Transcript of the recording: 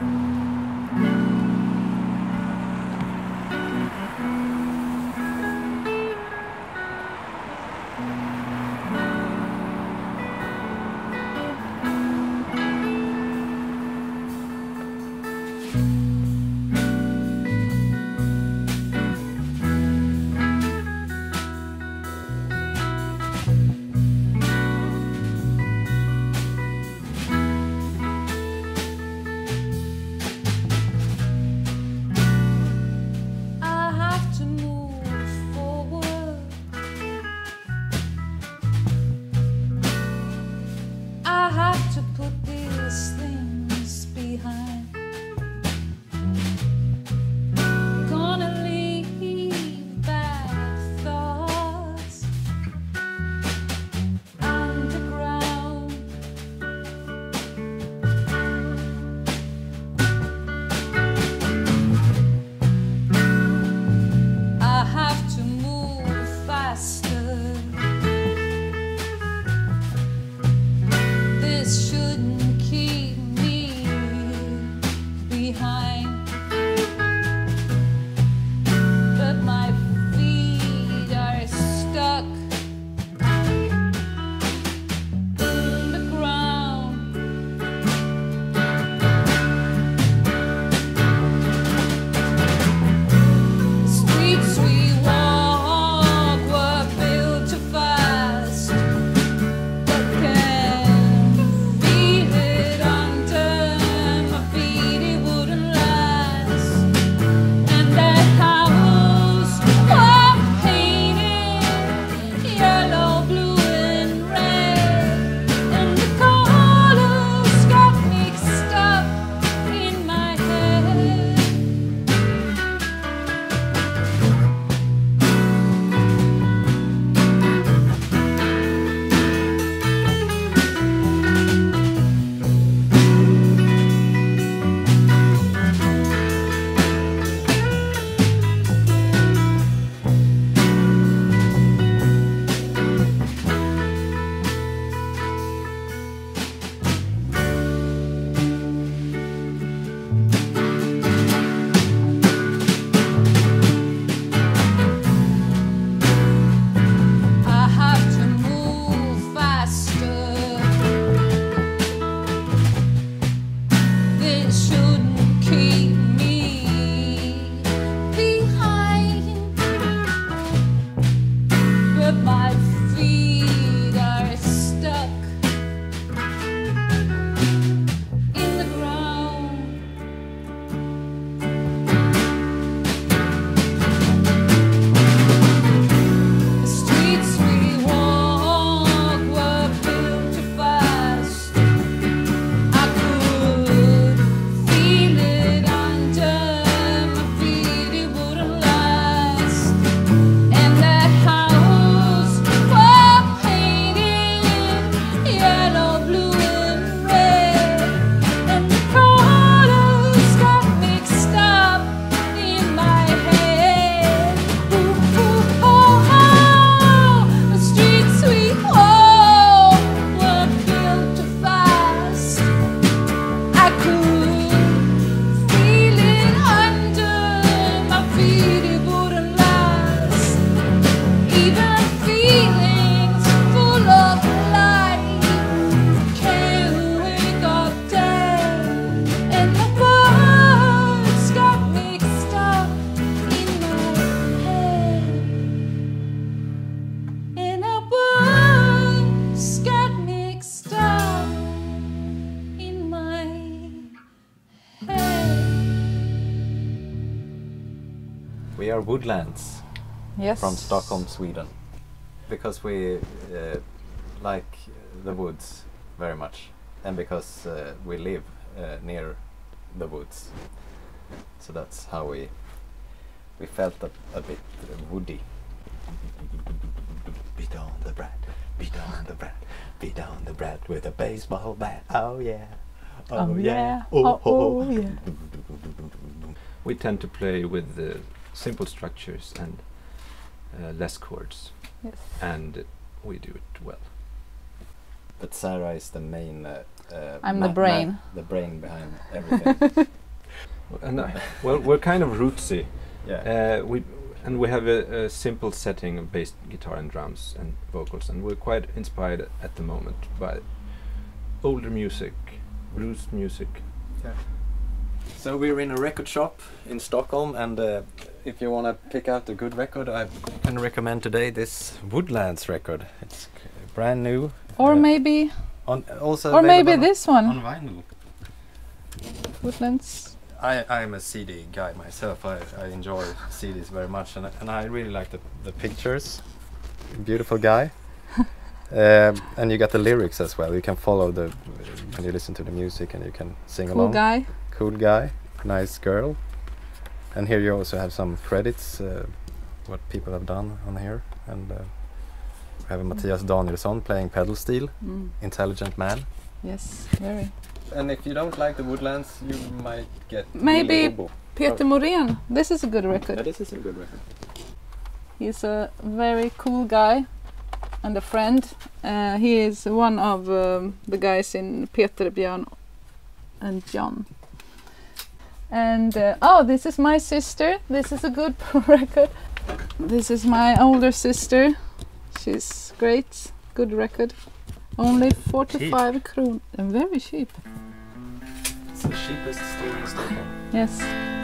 We are Woodlands, yes, from Stockholm, Sweden, because we like the woods very much, and because we live near the woods, so that's how we felt a bit woody. Beat on the brat, beat on the brat, beat on the brat with a baseball bat. Oh yeah, oh yeah, oh yeah. We tend to play with the simple structures and less chords, Yes. and we do it well. But Sarah is the main. I'm the brain. The brain behind everything. And well, we're kind of rootsy. Yeah. We have a simple setting of bass guitar and drums and vocals, and we're quite inspired at the moment by older music, blues music. Yeah. So we're in a record shop in Stockholm, and if you want to pick out a good record, I can recommend today this Woodlands record. It's brand new. Or maybe or maybe this one. On vinyl. Woodlands. I'm a CD guy myself. I enjoy CDs very much, and I really like the pictures. Beautiful guy. And you got the lyrics as well. You can follow when you listen to the music, and you can sing Cool along. guy. Cool guy, nice girl. And here you also have some credits, what people have done on here. And we have Mattias Danielsson playing pedal steel, intelligent man. Yes, very. And if you don't like the Woodlands, you might get Maybe Bobo. Peter Morén. This is a good record. Yeah, this is a good record. He's a very cool guy and a friend. He is one of the guys in Peter, Björn and John. And this is my sister. This is a good record. This is my older sister. She's great. Good record. Only 45 kronor. Very cheap. It's the cheapest store in Stockholm. Yes.